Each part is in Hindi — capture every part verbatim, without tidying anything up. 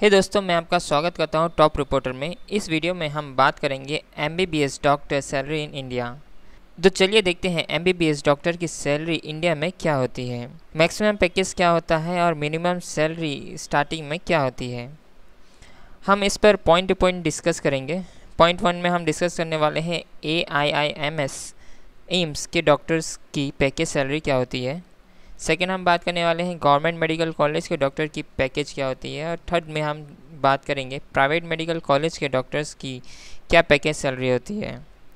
हे दोस्तों, मैं आपका स्वागत करता हूं टॉप रिपोर्टर में। इस वीडियो में हम बात करेंगे MBBS doctor salary in India. तो चलिए देखते हैं एमबीबीएस डॉक्टर की सैलरी इंडिया में क्या होती है, मैक्सिमम पैकेज क्या होता है और मिनिमम सैलरी स्टार्टिंग में क्या होती है। हम इस पर पॉइंट टू पॉइंट डिस्कस करेंगे। पॉइंट वन में हम डिस्कस करने वाले हैं A I I M S AIIMS के डॉक्टर्स की पैकेज सैलरी क्या होती है। सेकेंड हम बात करने वाले हैं गवर्नमेंट मेडिकल कॉलेज के डॉक्टर की पैकेज क्या होती है। और थर्ड में हम बात करेंगे प्राइवेट मेडिकल कॉलेज के डॉक्टर्स की क्या पैकेज सैलरी होती है।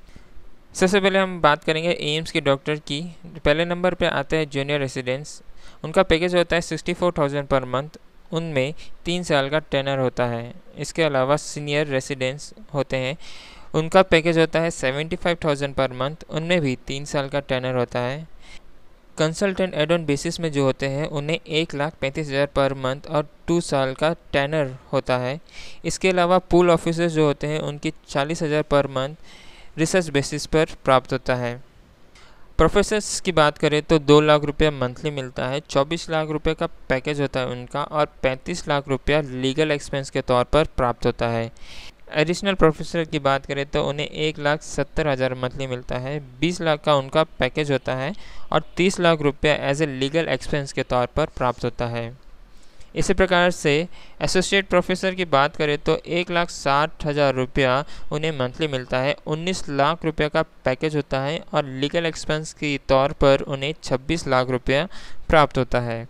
सबसे पहले हम बात करेंगे एम्स के डॉक्टर की। पहले नंबर पे आते हैं जूनियर रेसिडेंट्स। उनका पैकेज होता है sixty four thousand per month. उनमें तीन साल का टेनर होता है। इसके अलावा सीनियर रेसिडेंट्स होते हैं, उनका पैकेज होता है seventy five thousand per month. उनमें भी तीन साल का टेनर होता है। कंसल्टेंट एड ऑन बेसिस में जो होते हैं उन्हें एक लाख पैंतीस हज़ार पर मंथ और टू साल का टेनर होता है। इसके अलावा पूल ऑफिसर्स जो होते हैं उनकी चालीस हज़ार पर मंथ रिसर्च बेसिस पर प्राप्त होता है। प्रोफेसर्स की बात करें तो दो लाख रुपया मंथली मिलता है। चौबीस लाख रुपए का पैकेज होता है उनका और पैंतीस लाख रुपया लीगल एक्सपेंस के तौर पर प्राप्त होता है। एडिशनल प्रोफेसर की बात करें तो उन्हें एक लाख सत्तर हज़ार मंथली मिलता है। बीस लाख का उनका पैकेज होता है और तीस लाख रुपया एज ए लीगल एक्सपेंस के तौर पर प्राप्त होता है। इसी प्रकार से एसोसिएट प्रोफेसर की बात करें तो एक लाख साठ हज़ार रुपया उन्हें मंथली मिलता है। उन्नीस लाख रुपया का पैकेज होता है और लीगल एक्सपेंस के तौर पर उन्हें छब्बीस लाख रुपया प्राप्त होता है।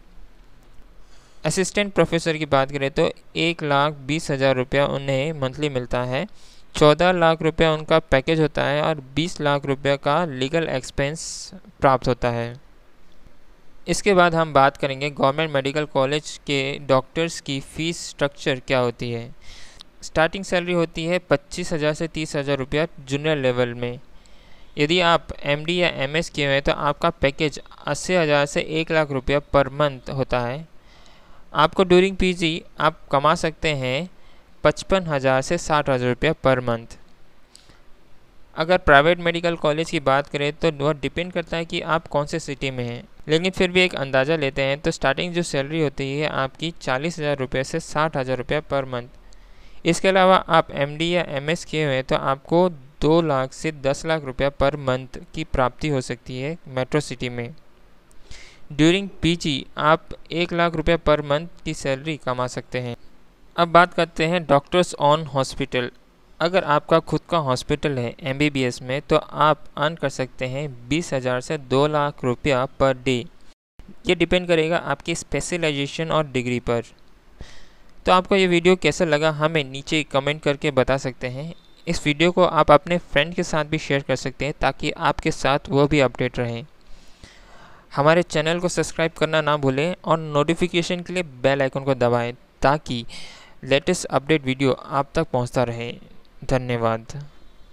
असिस्टेंट प्रोफेसर की बात करें तो एक लाख बीस हज़ार रुपया उन्हें मंथली मिलता है। चौदह लाख रुपया उनका पैकेज होता है और बीस लाख रुपया का लीगल एक्सपेंस प्राप्त होता है। इसके बाद हम बात करेंगे गवर्नमेंट मेडिकल कॉलेज के डॉक्टर्स की फ़ीस स्ट्रक्चर क्या होती है। स्टार्टिंग सैलरी होती है पच्चीस हज़ार से तीस हज़ार रुपया जूनियर लेवल में। यदि आप एमडी या एमएस किए हुए हैं तो आपका पैकेज अस्सी हज़ार से एक लाख रुपया पर मंथ होता है। आपको ड्यूरिंग पीजी आप कमा सकते हैं पचपन हज़ार से साठ हज़ार रुपया पर मंथ। अगर प्राइवेट मेडिकल कॉलेज की बात करें तो वह डिपेंड करता है कि आप कौन से सिटी में हैं, लेकिन फिर भी एक अंदाज़ा लेते हैं तो स्टार्टिंग जो सैलरी होती है आपकी चालीस हज़ार रुपये से साठ हज़ार रुपया पर मंथ। इसके अलावा आप एमडी या एमएस किए हुए हैं तो आपको दो लाख से दस लाख रुपया पर मंथ की प्राप्ति हो सकती है मेट्रो सिटी में। ड्यूरिंग पीजी आप एक लाख रुपया पर मंथ की सैलरी कमा सकते हैं। अब बात करते हैं डॉक्टर्स ऑन हॉस्पिटल। अगर आपका खुद का हॉस्पिटल है एमबीबीएस में तो आप अर्न कर सकते हैं बीस हज़ार से दो लाख रुपया पर डे। ये डिपेंड करेगा आपकी स्पेशलाइजेशन और डिग्री पर। तो आपको ये वीडियो कैसा लगा हमें नीचे कमेंट करके बता सकते हैं। इस वीडियो को आप अपने फ्रेंड के साथ भी शेयर कर सकते हैं ताकि आपके साथ वो भी अपडेट रहें। हमारे चैनल को सब्सक्राइब करना ना भूलें और नोटिफिकेशन के लिए बेल आइकन को दबाएं ताकि लेटेस्ट अपडेट वीडियो आप तक पहुंचता रहे। धन्यवाद।